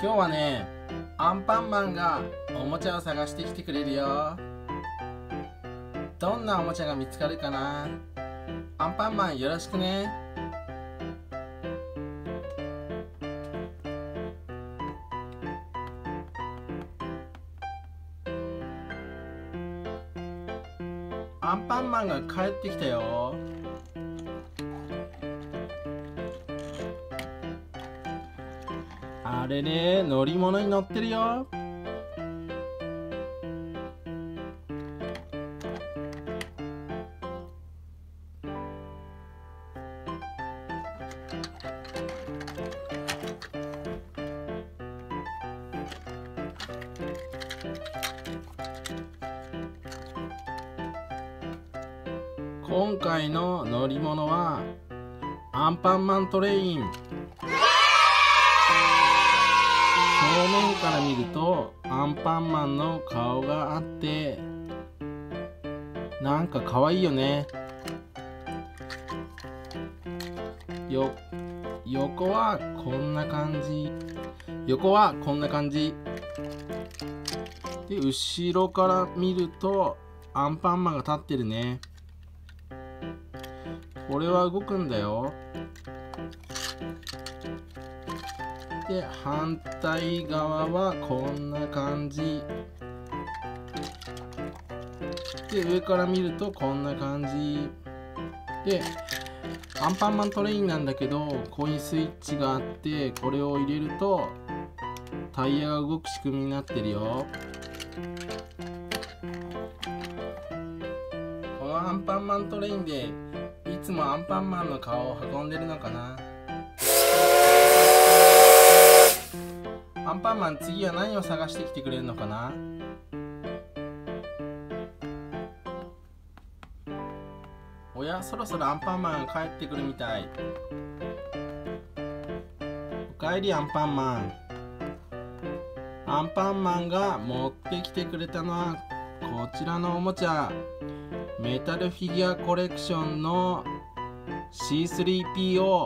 今日はね、アンパンマンがおもちゃを探してきてくれるよ。どんなおもちゃが見つかるかな。アンパンマンよろしくね。アンパンマンが帰ってきたよ。あれれ、乗り物に乗ってるよ。今回の乗り物はアンパンマントレイン。正面から見るとアンパンマンの顔があってなんかかわいいよね。横はこんな感じ。で、後ろから見るとアンパンマンが立ってるね。これは動くんだよ。で、反対側はこんな感じで、上から見るとこんな感じで、アンパンマントレインなんだけど、ここにスイッチがあって、これを入れるとタイヤが動く仕組みになってるよ。このアンパンマントレインでいつもアンパンマンの顔を運んでるのかな。アンパンマン、次は何を探してきてくれるのかな。おや、そろそろアンパンマンが帰ってくるみたい。おかえりアンパンマン。アンパンマンが持ってきてくれたのはこちらのおもちゃ、メタルフィギュアコレクションの C3PO。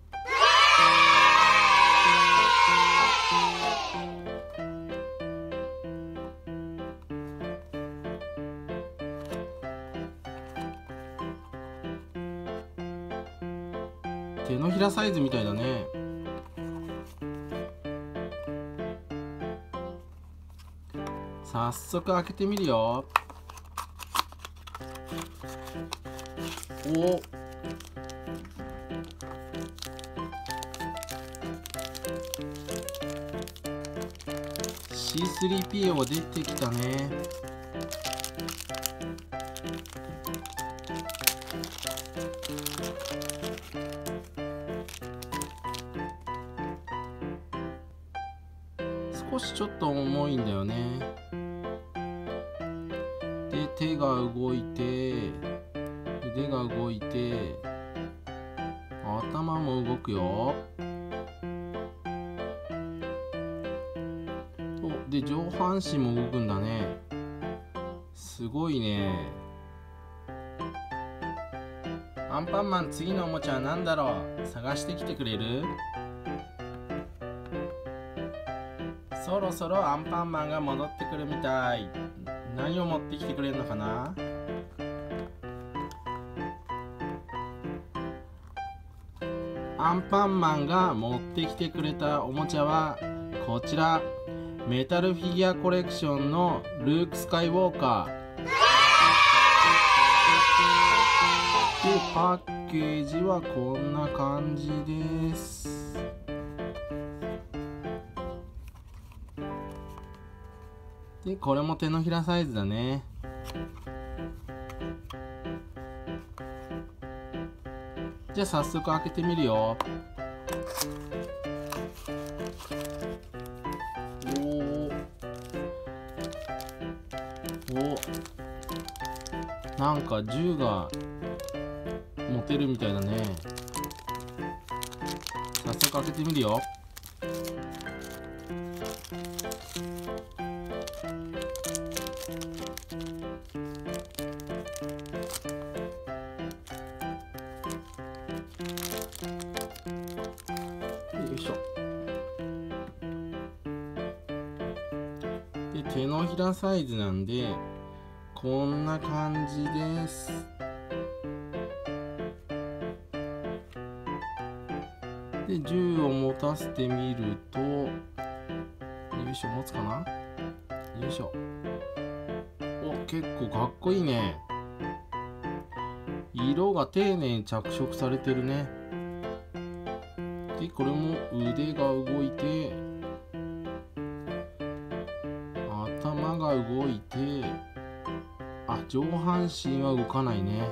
手のひらサイズみたいだね。早速開けてみるよ。お、C3PO 出てきたね。少しちょっと重いんだよね。で、手が動いて、腕が動いて、頭も動くよ。で、上半身も動くんだね。すごいね。アンパンマン、次のおもちゃは何だろう。探してきてくれる？そろそろアンパンマンが戻ってくるみたい。何を持ってきてくれるのかな。アンパンマンが持ってきてくれたおもちゃはこちら、メタルフィギュアコレクションのルーク・スカイウォーカーで、パッケージはこんな感じです。で、これも手のひらサイズだね。じゃあ早速開けてみるよ。なんか銃が持てるみたいだね。早速開けてみるよ。よいしょ。 手のひらサイズなんでこんな感じです。で銃を持たせてみると、よいしょ、持つかな、よいしょ。お、結構かっこいいね。色が丁寧に着色されてるね。でこれも腕が動いて、頭が動いて、あ、上半身は動かないね。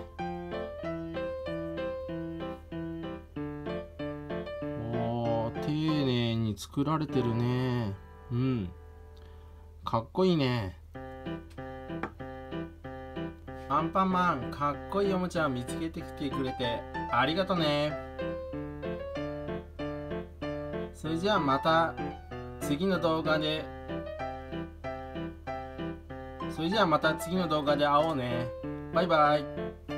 おー、丁寧に作られてるね。うん、かっこいいね。アンパンマン、かっこいいおもちゃを見つけてきてくれてありがとね。それじゃあまた次の動画で会おうね。バイバイ。